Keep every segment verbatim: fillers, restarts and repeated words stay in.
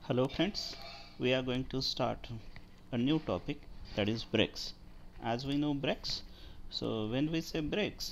Hello friends, we are going to start a new topic, that is brakes. As we know brakes, so when we say brakes,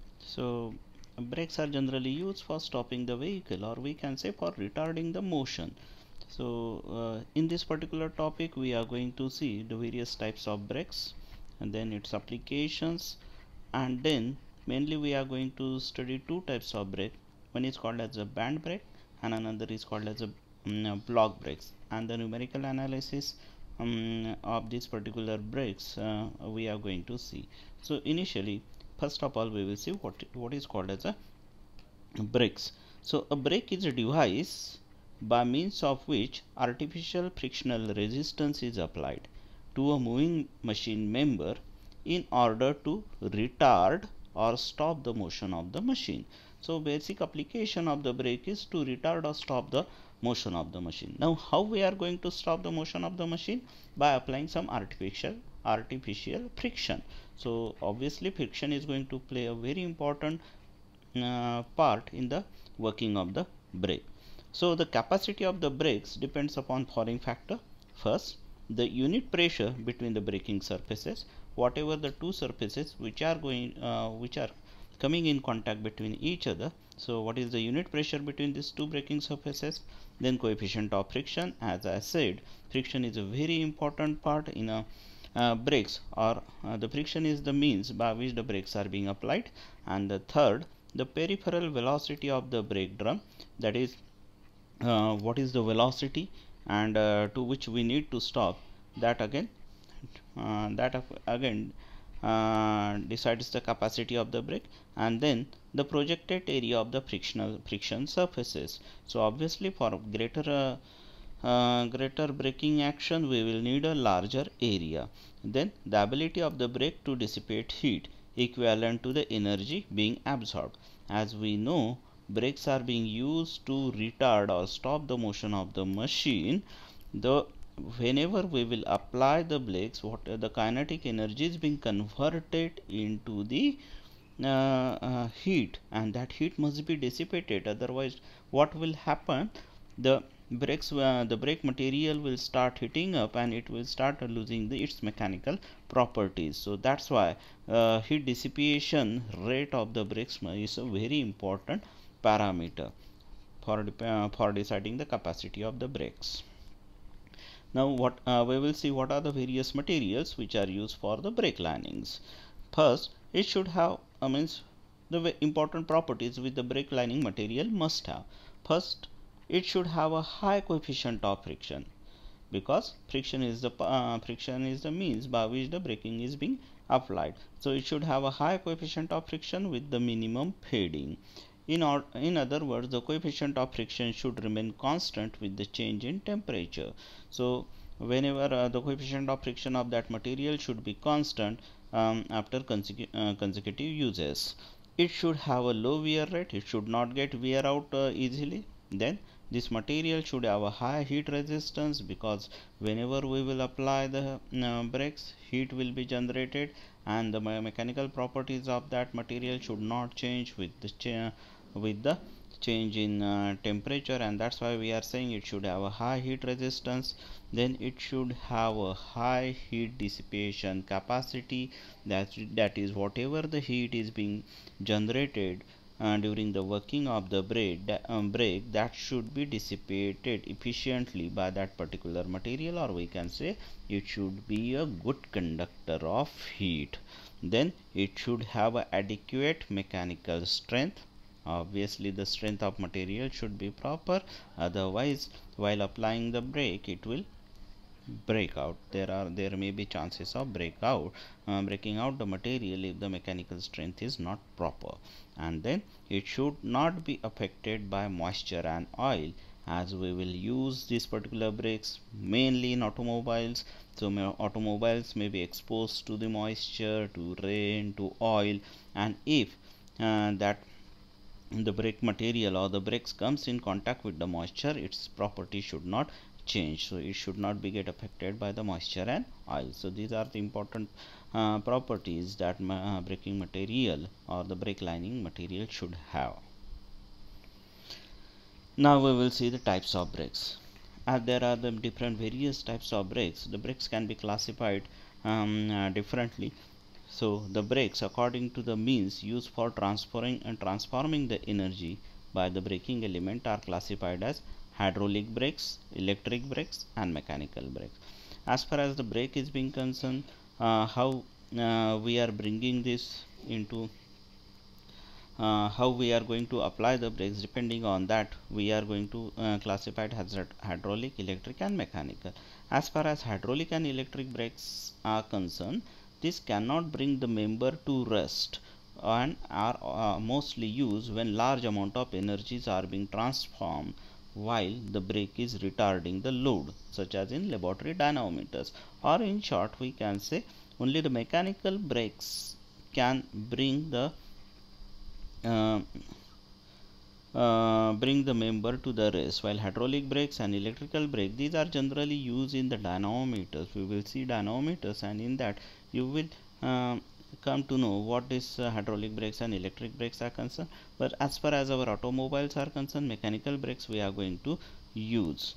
so brakes are generally used for stopping the vehicle, or we can say for retarding the motion. So uh, in this particular topic we are going to see the various types of brakes and then its applications, and then mainly we are going to study two types of brake. One is called as a band brake and another is called as a um, block brakes, and the numerical analysis um, of these particular brakes uh, we are going to see. So initially, first of all, we will see what what is called as a brakes. So a brake is a device by means of which artificial frictional resistance is applied to a moving machine member in order to retard or stop the motion of the machine. So basic application of the brake is to retard or stop the motion of the machine. Now how we are going to stop the motion of the machine? By applying some artificial artificial friction. So obviously friction is going to play a very important uh, part in the working of the brake. So the capacity of the brakes depends upon following factor. First, the unit pressure between the braking surfaces, whatever the two surfaces which are going uh, which are coming in contact between each other. So what is the unit pressure between these two braking surfaces? Then coefficient of friction. As I said, friction is a very important part in a uh, brakes, or uh, the friction is the means by which the brakes are being applied. And the third, the peripheral velocity of the brake drum, that is uh, what is the velocity and uh, to which we need to stop, that again uh, that again uh, decides the capacity of the brake. And then the projected area of the frictional friction surfaces. So obviously for greater uh, uh, greater braking action we will need a larger area. Then the ability of the brake to dissipate heat equivalent to the energy being absorbed. As we know, brakes are being used to retard or stop the motion of the machine. The whenever we will apply the brakes, what uh, the kinetic energy is being converted into the uh, uh, heat, and that heat must be dissipated. Otherwise what will happen, the brakes uh, the brake material will start heating up and it will start losing the, its mechanical properties. So that's why uh, heat dissipation rate of the brakes is a very important parameter for uh, for deciding the capacity of the brakes. Now what uh, we will see what are the various materials which are used for the brake linings. First, it should have uh, means the important properties which the brake lining material must have. First, it should have a high coefficient of friction, because friction is the uh, friction is the means by which the braking is being applied. So it should have a high coefficient of friction with the minimum fading. In, or, in other words, the coefficient of friction should remain constant with the change in temperature. So whenever uh, the coefficient of friction of that material should be constant um, after consecu uh, consecutive uses. It should have a low wear rate. It should not get wear out uh, easily. Then this material should have a high heat resistance, because whenever we will apply the uh, brakes, heat will be generated, and the mechanical properties of that material should not change with the ch with the change in uh, temperature, and that's why we are saying it should have a high heat resistance. Then it should have a high heat dissipation capacity, that that is whatever the heat is being generated uh, during the working of the brake that, um, brake that should be dissipated efficiently by that particular material, or we can say it should be a good conductor of heat. Then it should have a adequate mechanical strength. Obviously the strength of material should be proper, otherwise while applying the brake it will break out. There are there may be chances of breakout uh, breaking out the material if the mechanical strength is not proper. And then it should not be affected by moisture and oil, as we will use these particular brakes mainly in automobiles. So automobiles may be exposed to the moisture, to rain, to oil, and if uh, that the brake material or the brakes comes in contact with the moisture, its property should not change. So it should not be get affected by the moisture and oil. So these are the important uh, properties that uh, braking material or the brake lining material should have. Now we will see the types of brakes. as there are the different various types of brakes, the brakes can be classified um, uh, differently. So the brakes according to the means used for transferring and transforming the energy by the braking element are classified as hydraulic brakes, electric brakes and mechanical brakes. As far as the brake is being concerned, uh, how uh, we are bringing this into uh, how we are going to apply the brakes, depending on that we are going to uh, classify it as hydraulic, electric and mechanical. As far as hydraulic and electric brakes are concerned, this cannot bring the member to rest and are uh, mostly used when large amount of energies are being transformed while the brake is retarding the load, such as in laboratory dynamometers. Or in short, we can say only the mechanical brakes can bring the uh, uh, bring the member to the rest, while hydraulic brakes and electrical brake, these are generally used in the dynamometers. We will see dynamometers, and in that you will uh, come to know what is uh, hydraulic brakes and electric brakes are concerned. But as far as our automobiles are concerned, mechanical brakes we are going to use.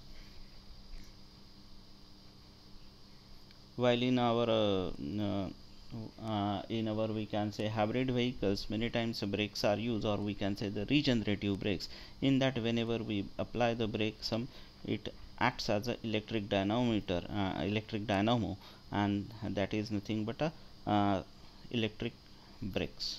While in our uh, uh, uh, in our we can say hybrid vehicles, many times brakes are used, or we can say the regenerative brakes. In that, whenever we apply the brake, some it acts as a electric dynamometer, uh, electric dynamo, and that is nothing but a uh, electric brakes.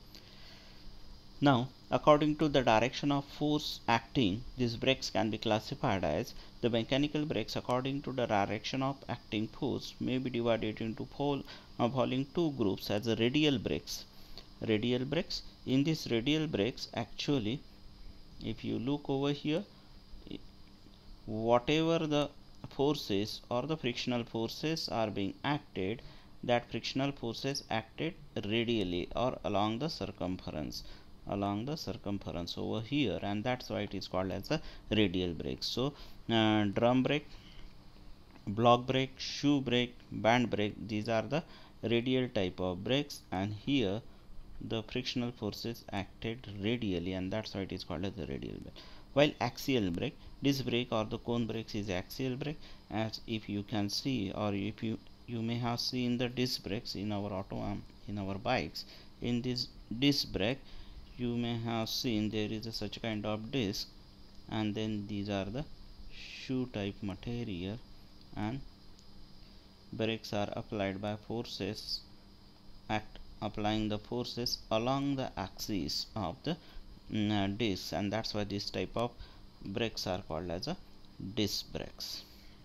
Now, according to the direction of force acting, these brakes can be classified as the mechanical brakes according to the direction of acting force may be divided into four, uh, following two groups as the radial brakes. Radial brakes. In these radial brakes, actually, if you look over here, whatever the forces or the frictional forces are being acted, that frictional forces acted radially or along the circumference along the circumference over here, and that's why it is called as a radial brake. So uh, drum brake, block brake, shoe brake, band brake, these are the radial type of brakes, and here the frictional forces acted radially, and that's why it is called as the radial brake. While axial brake, disc brake or the cone brakes is axial brake, as if you can see, or if you you may have seen the disc brakes in our auto um, in our bikes. In this disc brake, you may have seen there is a such kind of disc, and then these are the shoe type material, and brakes are applied by forces act applying the forces along the axis of the mm, uh, disc, and that's why this type of brakes are called as a disc brakes.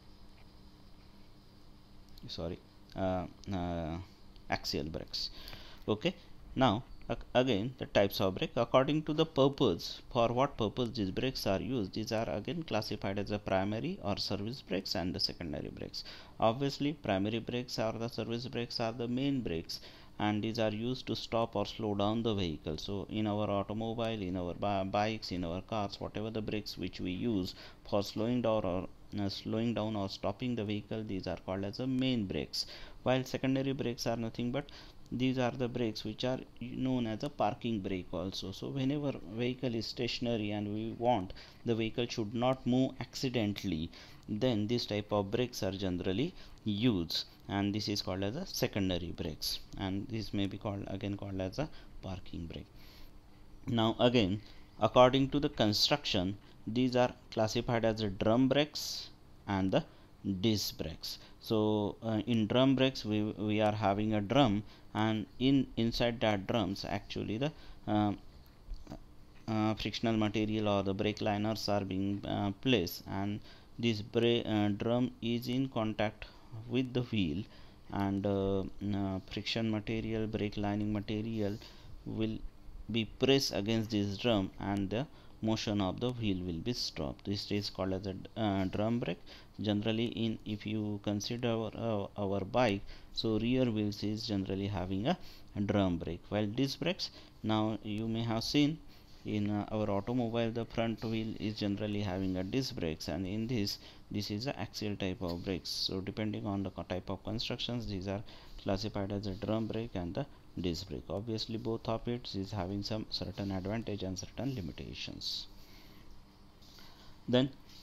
Sorry, uh, uh, axial brakes. Okay, now again the types of brake according to the purpose, for what purpose these brakes are used, these are again classified as a primary or service brakes and the secondary brakes. Obviously, primary brakes or the service brakes are the main brakes, and these are used to stop or slow down the vehicle. So in our automobile, in our bikes, in our cars, whatever the brakes which we use for slowing down or uh, slowing down or stopping the vehicle, these are called as the main brakes. While secondary brakes are nothing but these are the brakes which are known as a parking brake also. So whenever vehicle is stationary and we want the vehicle should not move accidentally, then this type of brakes are generally used, and this is called as a secondary brakes, and this may be called again called as a parking brake. Now again, according to the construction, these are classified as the drum brakes and the disc brakes. So uh, in drum brakes we, we are having a drum, and in inside that drums actually the uh, uh, frictional material or the brake liners are being uh, placed, and this uh, drum is in contact with the wheel, and uh, uh, friction material, brake lining material will be pressed against this drum, and the motion of the wheel will be stopped. This is called as a uh, drum brake. Generally, in if you consider our, uh, our bike, so rear wheels is generally having a drum brake, while disc brakes, now you may have seen in uh, our automobile the front wheel is generally having a disc brakes, and in this this is a axial type of brakes. So depending on the type of constructions, these are classified as a drum brake and the disc brake. Obviously both of it is having some certain advantage and certain limitations. Then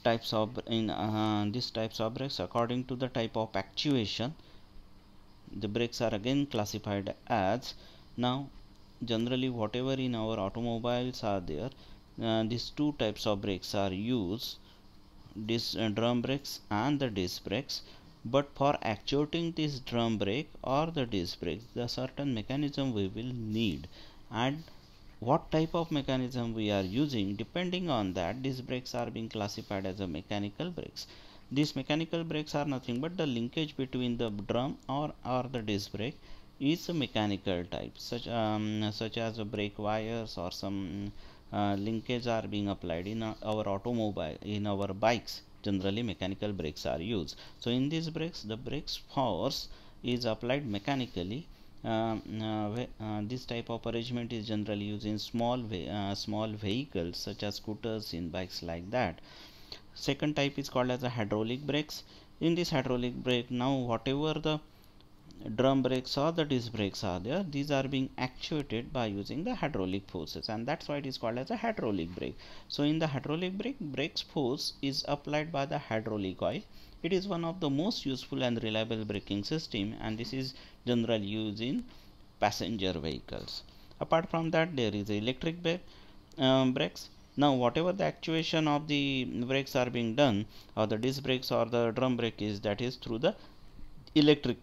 types of in uh, these types of brakes according to the type of actuation. The brakes are again classified as, now generally whatever in our automobiles are there, uh, these two types of brakes are used, this uh, drum brakes and the disc brakes. But for actuating this drum brake or the disc brakes, the certain mechanism we will need, and what type of mechanism we are using, depending on that these brakes are being classified as a mechanical brakes. These mechanical brakes are nothing but the linkage between the drum or or the disc brake is a mechanical type, such um, such as a brake wires or some uh, linkage are being applied in uh, our automobile, in our bikes. Generally mechanical brakes are used. So in these brakes, the brakes force is applied mechanically. Um, uh, uh, this type of arrangement is generally used in small ve uh, small vehicles such as scooters, in bikes like that. Second type is called as a hydraulic brakes. In this hydraulic brake, now whatever the drum brakes or the disc brakes are there, these are being actuated by using the hydraulic forces, and that's why it is called as a hydraulic brake. So in the hydraulic brake, brakes force is applied by the hydraulic oil. It is one of the most useful and reliable braking system, and this is generally used in passenger vehicles. Apart from that, there is electric brake, um, brakes. Now whatever the actuation of the brakes are being done, or the disc brakes or the drum brake is, that is through the electric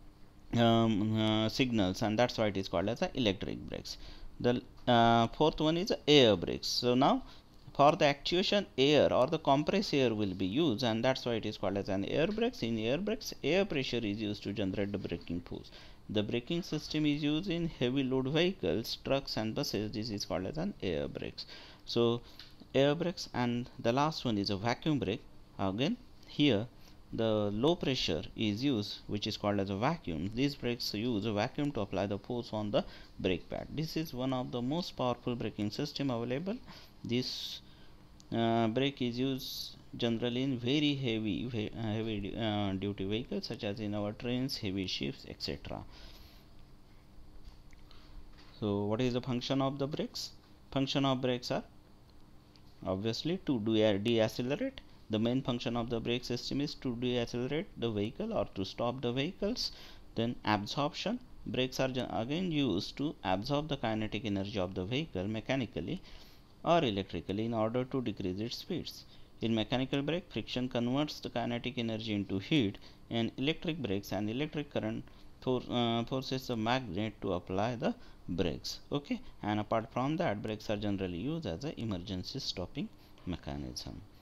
um, uh, signals, and that's why it is called as a electric brakes. The uh, fourth one is air brakes. So now for the actuation, air or the compressed air will be used, and that's why it is called as an air brakes. In air brakes, air pressure is used to generate the braking force. The braking system is used in heavy load vehicles, trucks and buses. This is called as an air brakes. So air brakes. And the last one is a vacuum brake. Again here the low pressure is used, which is called as a vacuum. These brakes use a vacuum to apply the force on the brake pad. This is one of the most powerful braking system available. This uh, brake is used generally in very heavy uh, heavy uh, duty vehicles, such as in our trains, heavy ships, et cetera. So what is the function of the brakes? Function of brakes are obviously to do deaccelerate. The main function of the brake system is to deaccelerate the vehicle or to stop the vehicles. Then absorption. Brakes are again used to absorb the kinetic energy of the vehicle mechanically or electrically in order to decrease its speeds. In mechanical brake, friction converts the kinetic energy into heat. In electric brakes, an electric current for, uh, forces the magnet to apply the brakes. Okay, and apart from that, brakes are generally used as an emergency stopping mechanism.